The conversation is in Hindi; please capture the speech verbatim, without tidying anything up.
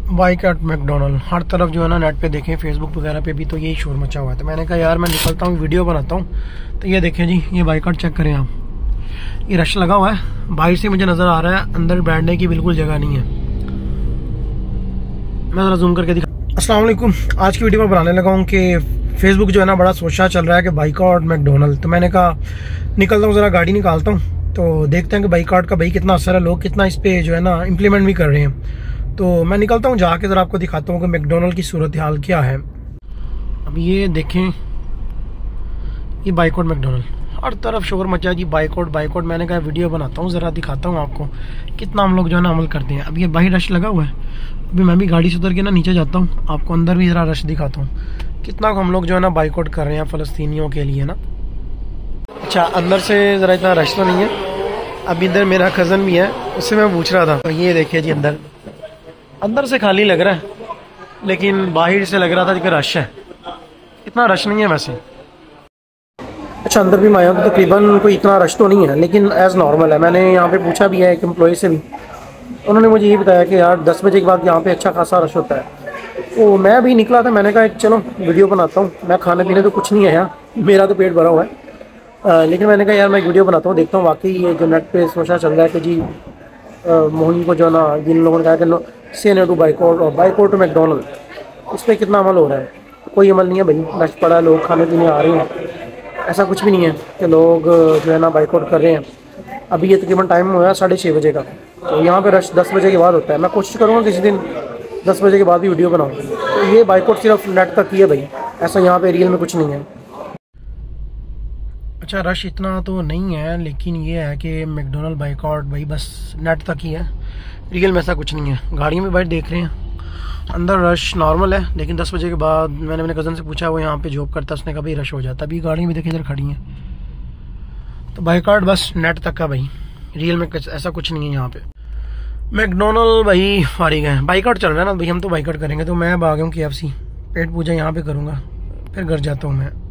बाइकआउट मैकडोनल्ड हर तरफ जो है ना, नेट पे देखें, फेसबुक वगैरह पे भी तो यही शोर मचा हुआ है। तो मैंने कहा यार मैं निकलता हूँ, वीडियो बनाता हूँ। तो ये देखें जी, ये बाइकआउट चेक करें आप, ये रश लगा हुआ है। बाहर से मुझे नज़र आ रहा है, अंदर बैठने की बिल्कुल जगह नहीं है। मैं ज़रा जूम करके दिखा। अस्सलाम वालेकुम। आज की वीडियो में बनाने लगा हूँ कि फेसबुक जो है ना बड़ा सोचा चल रहा है कि बाइकआउट मैकडोनल्ड। तो मैंने कहा निकलता हूँ, ज़रा गाड़ी निकालता हूँ तो देखते हैं कि बाइकआउट का भाई कितना असर है, लोग कितना इस पे जो है ना इम्प्लीमेंट भी कर रहे हैं। तो मैं निकलता हूँ, जाके ज़रा आपको दिखाता हूँ कि मैकडोनल्ड की सूरत हाल क्या है। अब ये देखें, ये बाइकआउट मैकडोनल्ड, हर तरफ शोर मचा जी, बाइकआउट बाइकआउट। मैंने कहा वीडियो बनाता हूँ, ज़रा दिखाता हूँ आपको कितना हम लोग जो है ना अमल करते हैं। अब ये बाहर रश लगा हुआ है। अभी मैं भी गाड़ी से उतर के ना नीचे जाता हूँ, आपको अंदर भी ज़रा रश दिखाता हूँ कितना हम लोग जो है ना बाइकआउट कर रहे हैं फ़लस्तीनियों के लिए ना। अच्छा, अंदर से ज़रा इतना रश तो नहीं है। अब इधर मेरा कज़न भी है, उससे मैं पूछ रहा था। तो ये देखिए जी, अंदर अंदर से खाली लग रहा है, लेकिन बाहर से लग रहा था कि रश है। इतना रश नहीं है वैसे। अच्छा, अंदर भी मैं आया तो तकरीबन कोई इतना रश तो नहीं है, लेकिन एज़ नॉर्मल है। मैंने यहाँ पे पूछा भी है एक एम्प्लॉय से भी, उन्होंने मुझे ये बताया कि यार दस बजे के बाद यहाँ पे अच्छा खासा रश होता है। तो मैं भी निकला था, मैंने कहा चलो वीडियो बनाता हूँ। मैं खाने पीने तो कुछ नहीं है यहाँ, मेरा तो पेट भरा हुआ है। आ, लेकिन मैंने कहा यार मैं वीडियो बनाता हूँ, देखता हूँ वाकई ये जो नेट पे सोचा चल रहा है कि जी मोहन को जो ना, जिन लोगों ने कहा कि नो से नो टू बाइकआउट और बाइकआउट टू मैकडोनल्ड, उस पर कितना अमल हो रहा है। कोई अमल नहीं है भाई, रश पड़ा है, लोग खाने पीने आ रहे हैं। ऐसा कुछ भी नहीं है कि लोग जो है ना बाइकआउट कर रहे हैं। अभी ये तकरीबन टाइम हुआ है साढ़े छः बजे का, तो यहाँ पे रश दस बजे के बाद होता है। मैं कोशिश करूँगा किसी दिन दस बजे के बाद भी वीडियो बनाऊँ। तो ये बाइकआउट सिर्फ नेट तक ही है भाई, ऐसा यहाँ पे रियल में कुछ नहीं है। अच्छा, रश इतना तो नहीं है, लेकिन ये है कि मैकडोनल्ड बाइकआउट भाई बस नेट तक ही है, रियल में ऐसा कुछ नहीं है। गाड़ियों में बैठ देख रहे हैं, अंदर रश नॉर्मल है, लेकिन दस बजे के बाद मैंने अपने कज़न से पूछा, वो यहाँ पे जॉब करता है, उसने कहा भाई रश हो जाता है। अभी गाड़ी में देखिए इधर खड़ी हैं। तो बाइकआउट बस नेट तक का भाई, रियल में ऐसा कुछ नहीं है यहाँ पे। मैकडोनल्ड भाई फारिग है, बाइकआउट चल रहा है ना भाई, हम तो बाइकआउट करेंगे। तो मैं अब आ गया हूँ के एफ सी, पेट पूजा यहाँ पे करूँगा, फिर घर जाता हूँ मैं।